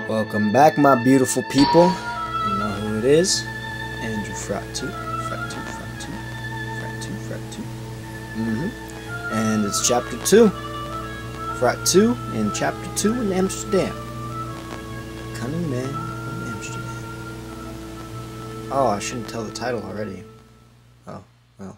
Welcome back, my beautiful people. You know who it is. Andrew Frat 2. And it's chapter 2. Frat 2 in chapter 2 in Amsterdam. Cunning man in Amsterdam. Oh, I shouldn't tell the title already. Oh, well.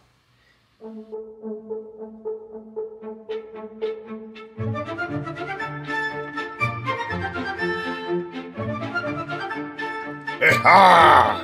Ha!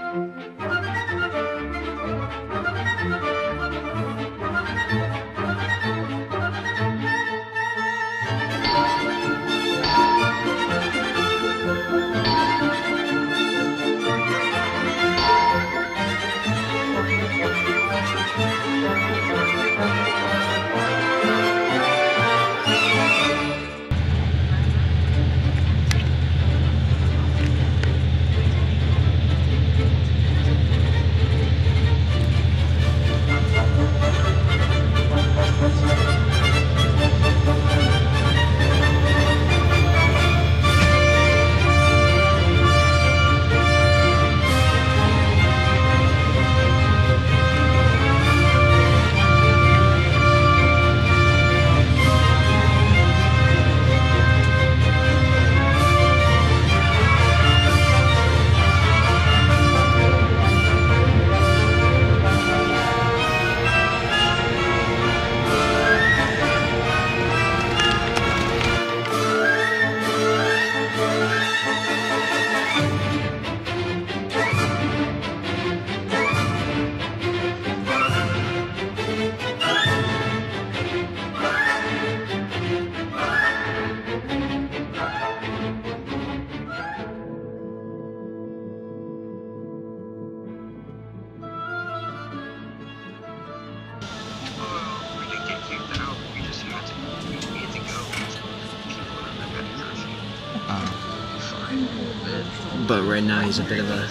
But right now he's a bit of a...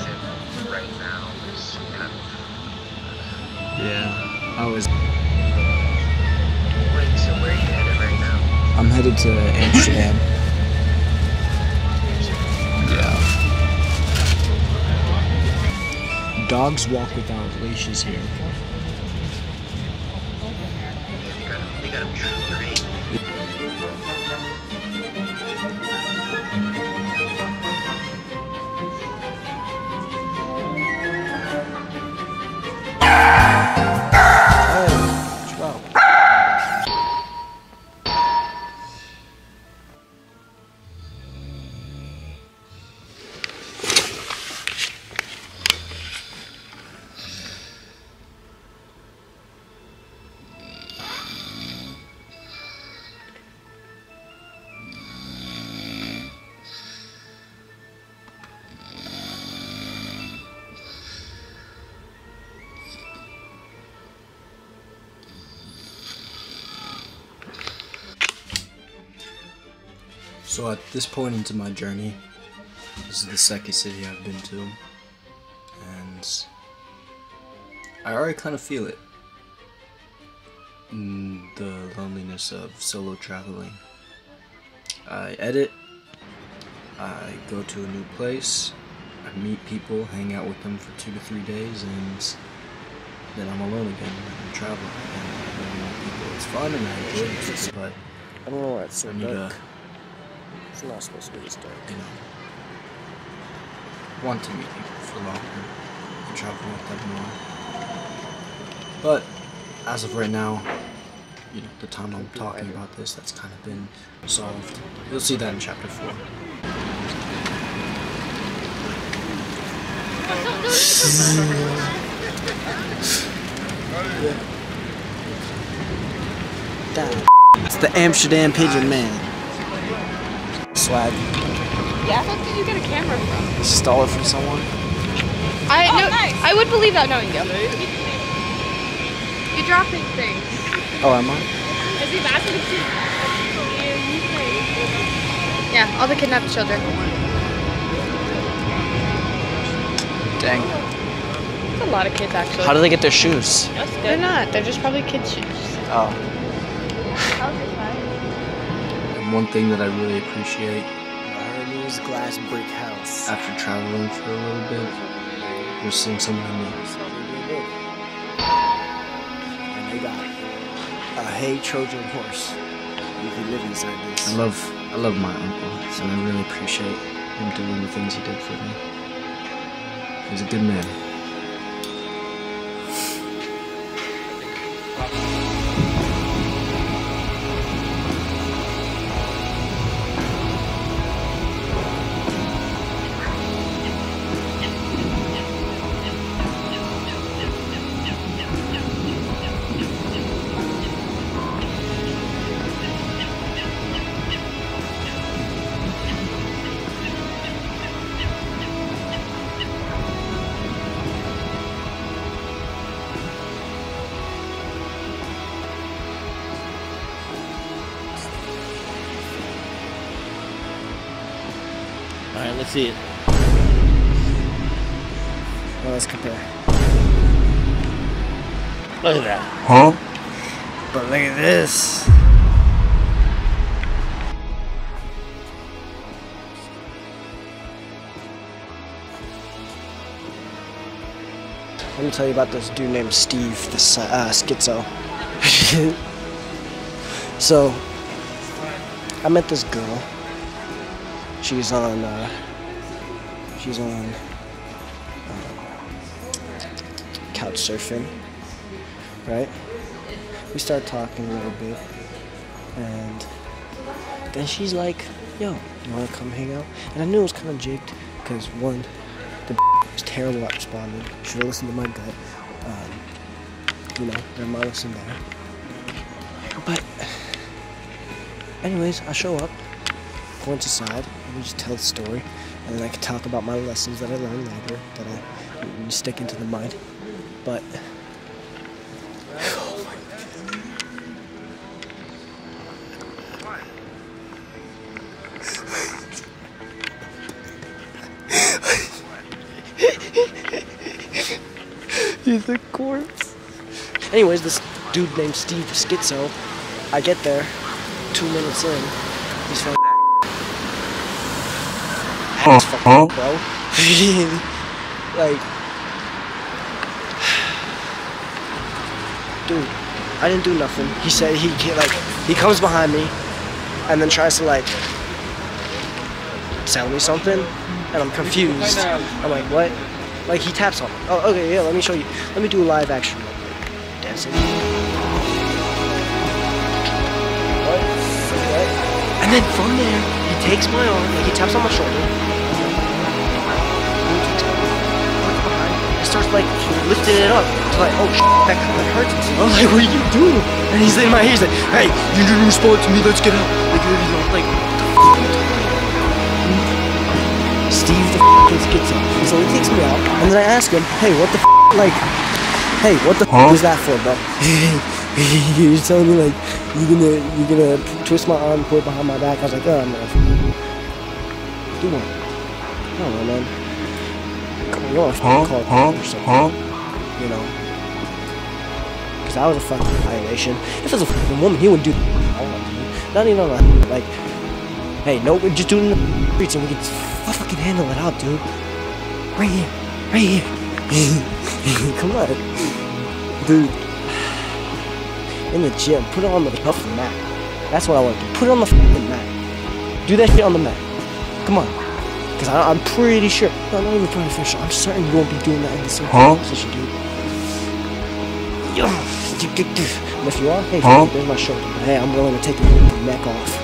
Yeah, I was... Wait, so where are you headed right now? I'm headed to Amsterdam. Yeah. Dogs walk without leashes here. They got them true, right? So at this point into my journey, this is the second city I've been to, and I already kind of feel it. The loneliness of solo traveling. I edit, I go to a new place, I meet people, hang out with them for 2 to 3 days, and then I'm alone again, and I'm traveling, and I don't know people. It's fun and I enjoy it, but I don't know why it's so I need dark. It's not supposed to be this dark. you know, want to meet people for longer and travel with them more. But as of right now, you know, the time I'm talking about this, that's kind of been solved. You'll see that in chapter 4. It's the Amsterdam Pigeon Man. Swag. Yeah, what did you get a camera from? Stole it from someone. Nice. I would believe that knowing you. You're dropping things. Oh, am I? Is he back in Yeah, all the kidnapped children. Dang. That's a lot of kids, actually. How do they get their shoes? They're not. They're just probably kids' shoes. Oh. And one thing that I really appreciate, I heard news glass brick house. after traveling for a little bit, we're seeing someone I need. And they got a hay Trojan horse. You can live inside this. I love my uncle, and I really appreciate him doing the things he did for me. He's a good man. Alright, let's see it. Well, let's compare. Look at that. Huh? But look at this. Let me tell you about this dude named Steve, this schizo. So, I met this girl. She's on couch surfing, right? We start talking a little bit, and then she's like, yo, you wanna come hang out? And I knew it was kind of jigged, because one, the was terrible at responding. Should have listened to my gut. You know, there might listen there. But, anyways, I show up, points aside, and we just tell the story, and then I can talk about my lessons that I learned later, that I stick into the mind. But, oh my God. He's a corpse. Anyways, this dude named Steve the schizo, I get there, 2 minutes in, he's fucking ass fucking, bro. Like, dude, I didn't do nothing. He said he comes behind me and then tries to like tell me something, and I'm confused. I'm like, what? Like, he taps on me. Oh, okay, yeah, let me show you. Let me do a live action. Dancing. What? And then from there, he takes my arm, like he taps on my shoulder. He starts like lifting it up to like, oh shit, that kind of hurts. I'm like, what are you doing? And he's in my ear, he's like, hey, you didn't respond to me, let's get out. Like, what the f Steve the f***ing schizo. So he takes me out, and then I ask him, hey, what the f***, like, hey, what the f*** is that for, bro? He's telling me, like, you're gonna twist my arm, put it behind my back. I was like, oh, I'm gonna do one. I don't know, man. Come on, you want to call it or something, you know? Because that was a fucking violation. If it was a fucking woman, he wouldn't do that. Not even on a, like, hey, no, we're just doing it in the streets and we can fucking handle it out, dude. Right here. Right here. Come on. Dude. In the gym, put it on the fucking mat. That's what I want to do. Put it on the fucking mat. Do that shit on the mat. Come on. Because I'm pretty sure. No, not even pretty sure. I'm certain you won't be doing that in the same position, dude. And if you are, hey, there's my shoulder. But hey, I'm willing to take the neck off.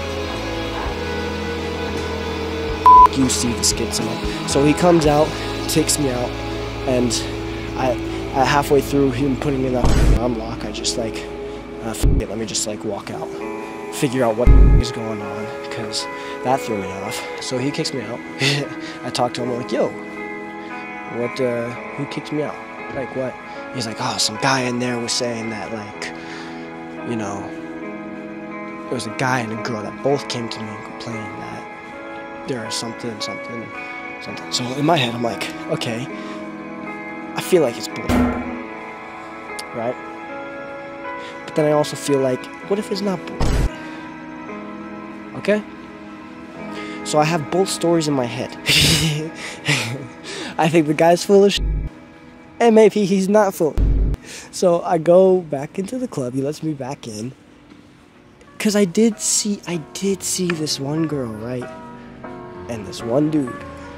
You see the schizo. So he comes out, takes me out, and I halfway through him putting me in that arm lock, I just like, f it, let me just like walk out, figure out what is going on, because that threw me off. So he kicks me out. I talked to him, I'm like, yo, what, who kicked me out? Like, what? He's like, oh, some guy in there was saying that, like, you know, there was a guy and a girl that both came to me and complained that there is something. So in my head, I'm like, okay, I feel like it's bullshit, right? But then I also feel like, what if it's not bullshit? Okay? So I have both stories in my head. I think the guy's full of shit, and maybe he's not full. So I go back into the club. He lets me back in. Cause I did see this one girl, right? And this one dude.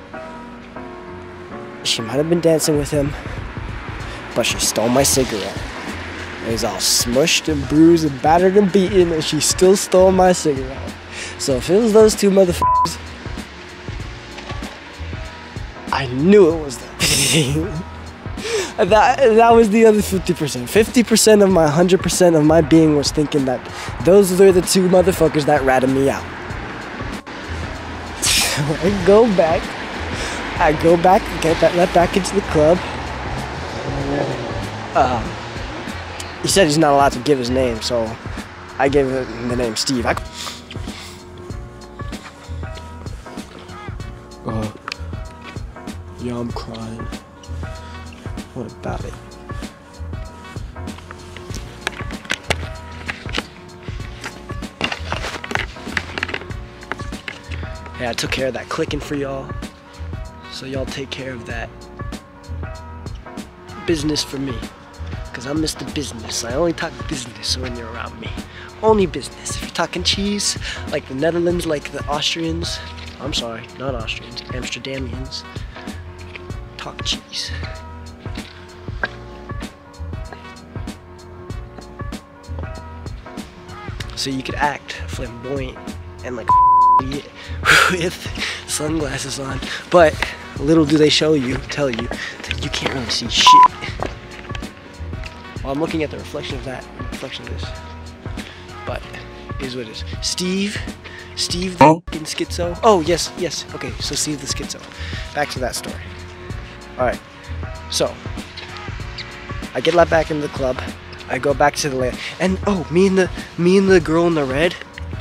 She might have been dancing with him, but she stole my cigarette. It was all smushed and bruised and battered and beaten, and she still stole my cigarette. So if it was those two motherfuckers, I knew it was them. That was the other 50%. 50% of my 100% of my being was thinking that those were the two motherfuckers that ratted me out. So I go back, get let back into the club. He said he's not allowed to give his name, so I gave him the name Steve. Yeah, I'm crying. What about it? Hey, I took care of that clicking for y'all. So y'all take care of that business for me. Cause I'm Mr. Business. I only talk business when you're around me. Only business. If you're talking cheese, like the Netherlands, like the Austrians. I'm sorry, not Austrians, Amsterdamians. Talk cheese. So you could act flamboyant and like with sunglasses on, but little do they tell you that you can't really see shit. Well, I'm looking at the reflection of that, reflection of this, but it is what it is. Steve the fucking schizo. Oh yes, okay, so Steve the schizo. Back to that story. Alright, so I get let back into the club. I go back to the land, and oh, me and the girl in the red,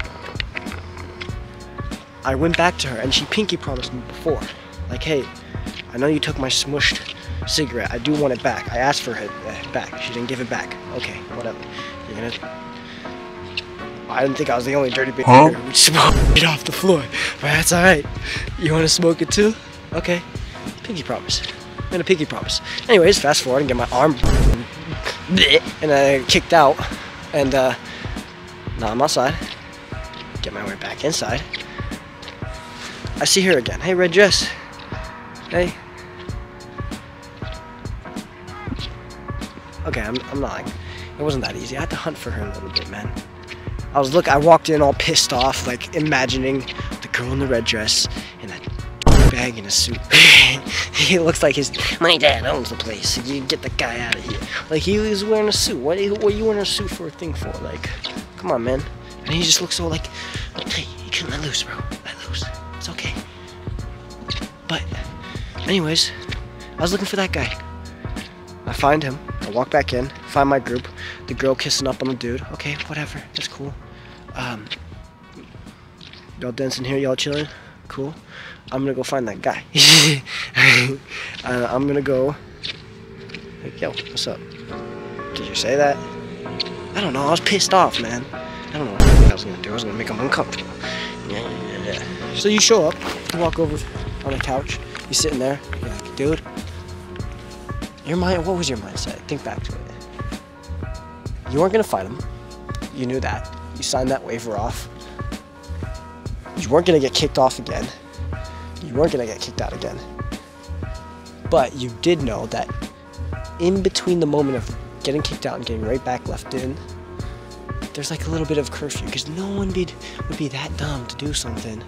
I went back to her, and she pinky promised me before, like, hey, I know you took my smushed cigarette, I do want it back. I asked for it back. She didn't give it back. Okay, whatever. You're gonna... I didn't think I was the only dirty bitch here who smoked it off the floor, but that's alright. You wanna smoke it too? Okay. Pinky promise. I'm gonna pinky promise. Anyways, fast forward and get my arm and I kicked out, and now I'm outside. Get my way back inside. I see her again. Hey, red dress. Hey. Okay, I'm not like, it wasn't that easy. I had to hunt for her a little bit, man. I walked in all pissed off, like imagining the girl in the red dress and that bag in a suit. He looks like my dad owns the place. You get the guy out of here. Like, he was wearing a suit. What are you wearing a suit for a thing for? Like, come on, man. And he just looks so like, hey, you can let loose, bro. Let loose. It's okay. But, anyways, I was looking for that guy. I find him. I walk back in, find my group. The girl kissing up on the dude. Okay, whatever. That's cool. Y'all dancing here? Y'all chilling? Cool. I'm gonna go find that guy. I'm gonna go. Like, yo, what's up? Did you say that? I don't know. I was pissed off, man. I don't know what I was gonna do. I was gonna make him uncomfortable. Yeah. So you show up. You walk over on the couch. You're sitting there. You're like, dude. What was your mindset? Think back to it. You weren't gonna fight him. You knew that. You signed that waiver off. You weren't gonna get kicked off again. You weren't gonna get kicked out again. But you did know that in between the moment of getting kicked out and getting right back left in, there's like a little bit of curfew, because no one would be that dumb to do something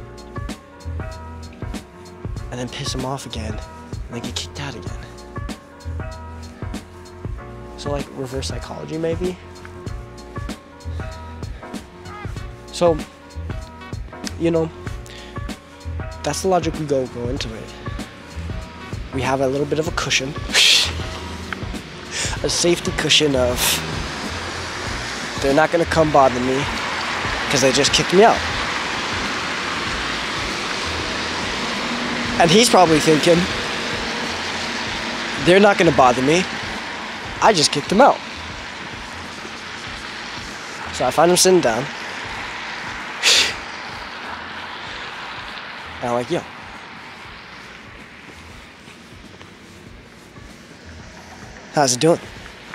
and then piss him off again and then get kicked out again. So like reverse psychology maybe. So, you know, that's the logic we go into it. We have a little bit of a cushion. A safety cushion of, they're not gonna come bother me because they just kicked me out. And he's probably thinking, they're not gonna bother me. I just kicked him out. So I find him sitting down. And I'm like, yo. How's it doing?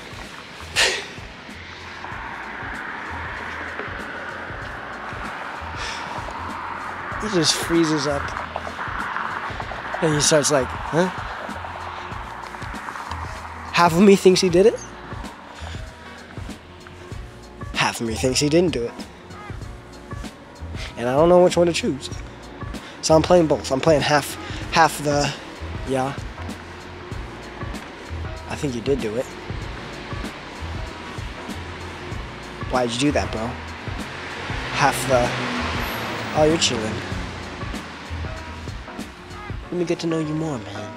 He just freezes up. And he starts like, huh? Half of me thinks he did it. Half of me thinks he didn't do it. And I don't know which one to choose. So I'm playing both. I'm playing half the, yeah. I think you did do it. Why'd you do that, bro? Half the, oh, you're chilling. Let me get to know you more, man.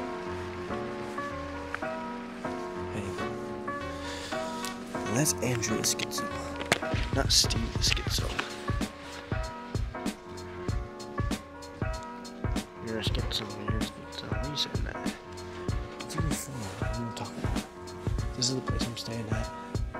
Hey. And that's Andrea Schizo, not Steve the Schizo. You're a schizo, you're a schizo. Why are you saying that? It's even fun. What am I talking about? This is the place I'm staying at.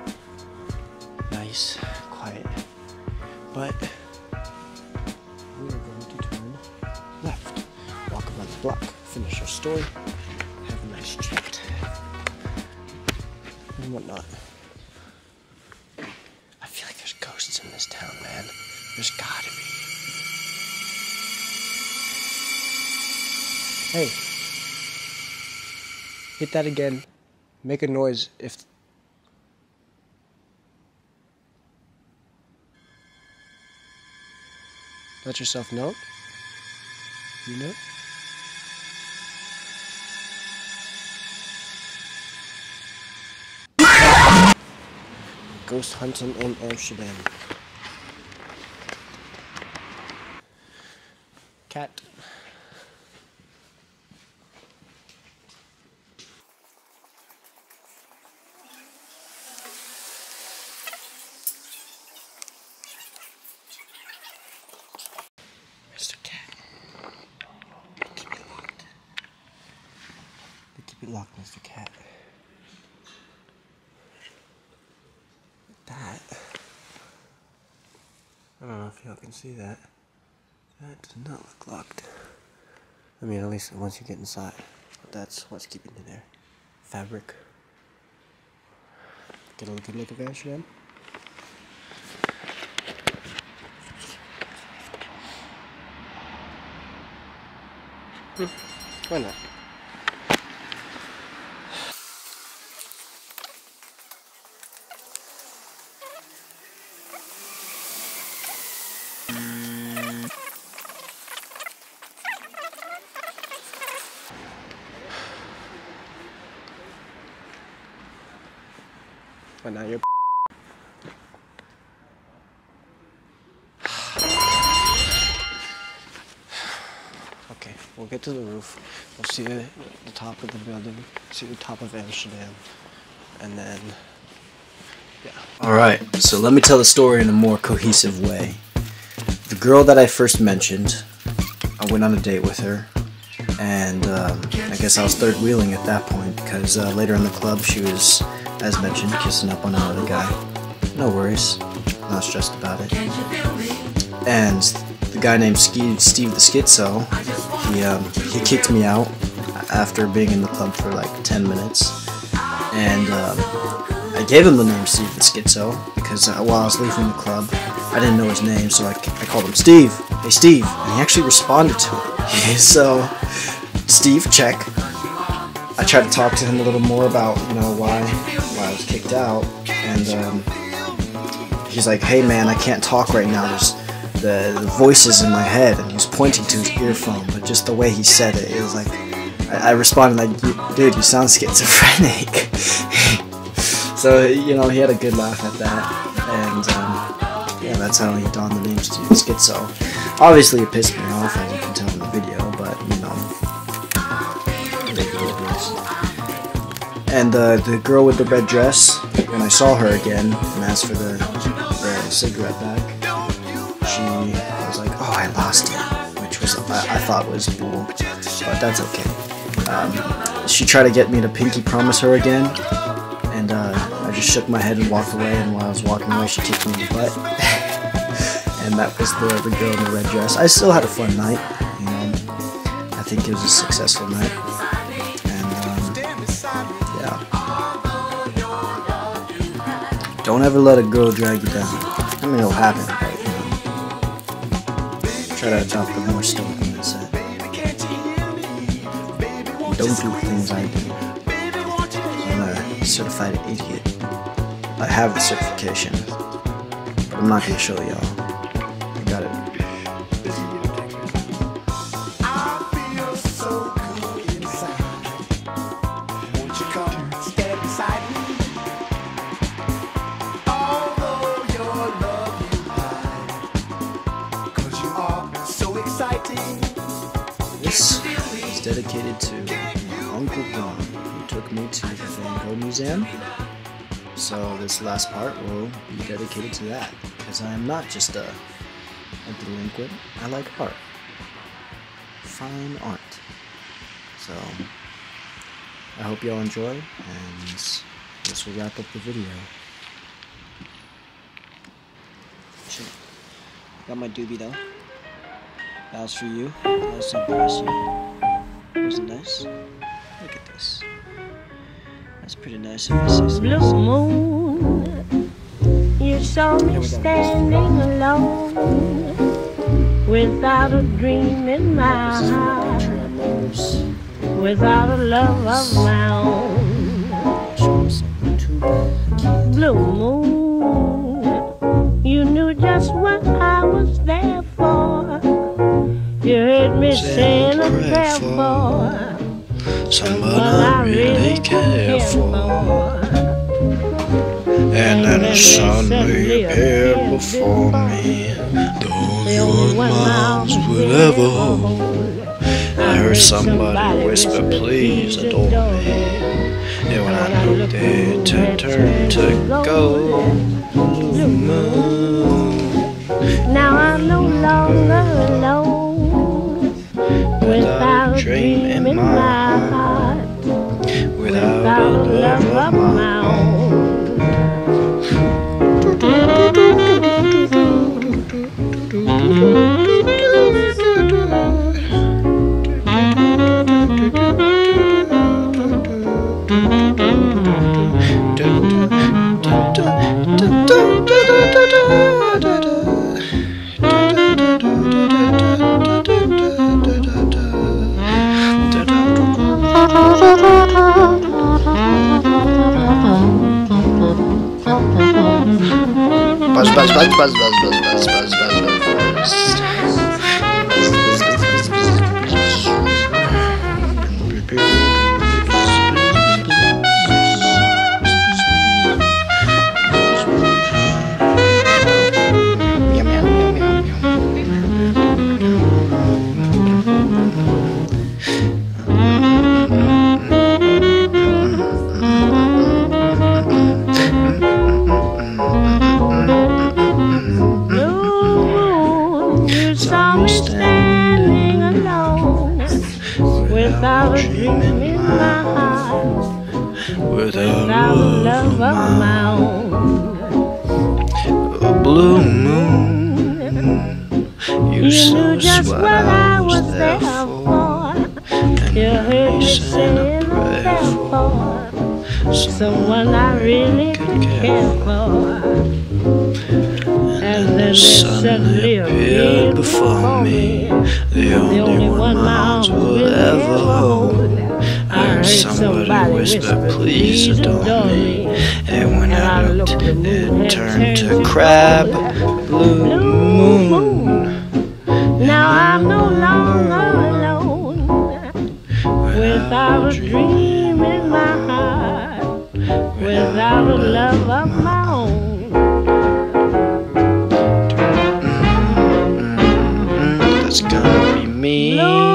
Nice, quiet. But we are going to turn left. Walk around the block, finish our story, have a nice chat, and whatnot. I feel like there's ghosts in this town, man. There's gotta be. Hey, hit that again. Make a noise if. Let yourself know. You know? Ghost hunting in Amsterdam. Cat. Mr. Cat. Keep it locked. Keep it locked, Mr. Cat. That. I don't know if y'all can see that. That does not look locked. I mean, at least once you get inside. But that's what's keeping you there. Fabric. Get a good look at Amsterdam. Why not? But now you're okay, we'll get to the roof. We'll see the top of the building, see the top of Amsterdam, and then, yeah. Alright, so let me tell the story in a more cohesive way. The girl that I first mentioned, I went on a date with her, and I guess I was third wheeling at that point, because later in the club she was, as mentioned, kissing up on another guy. No worries, not stressed about it. And the guy named Steve the Schizo, he kicked me out after being in the club for like 10 minutes. And I gave him the name Steve the Schizo because while I was leaving the club, I didn't know his name, so I called him Steve. Hey Steve, and he actually responded to it. So, Steve, check. I tried to talk to him a little more about, you know, why I was kicked out, and he's like, hey man, I can't talk right now, there's the voices in my head, and he was pointing to his earphone, but just the way he said it, it was like, I responded like, dude, you sound schizophrenic. So, you know, he had a good laugh at that, and yeah, that's how he donned the name Steve the Schizo. Obviously it pissed me off, as you can tell in the video, but, you know, and the girl with the red dress, when I saw her again and asked for the cigarette back, she was like, oh, I lost it, which was, I thought was bull, but that's okay. She tried to get me to pinky promise her again, and I just shook my head and walked away, and while I was walking away, she kicked me in the butt. And that was the girl in the red dress. I still had a fun night, think it was a successful night. And yeah. Don't ever let a girl drag you down. I mean, it'll happen, but you know, try to adopt a more stoic mindset. Don't do things I do. I'm a certified idiot. I have the certification, but I'm not gonna show y'all. I got it. This is dedicated to my Uncle Don, who took me to the Van Gogh Museum. So this last part will be dedicated to that, because I am not just a delinquent. I like art. Fine art. So I hope y'all enjoy, and this will wrap up the video. Shit. Got my doobie though. That was for you. That was to impress you. Wasn't nice? Look at this. That's pretty nice of my sister. Blue moon, you saw me standing alone, without a dream in my heart, without a love of my own. Blue moon, you knew just what I was there for. You heard me saying a prayer for someone I really care for. And then the sun appeared before me, the only one miles would ever hold. I heard somebody whisper, please adore me. And when I looked, it turned to gold. Blue moon. Now I'm no longer alone, without a dream in my heart, without a love of my own. Without a dream in my heart, without a love of my own. A blue moon, you knew just what I was there for. You heard me saying a prayer for someone I really care for. And then suddenly appeared before me, the only one my arms will ever hold. I heard somebody whisper, please adore me. And when I looked, it turned to crab. Blue moon. Now I'm no longer alone, without a dream in my heart, without a love of my own. That's gonna be me.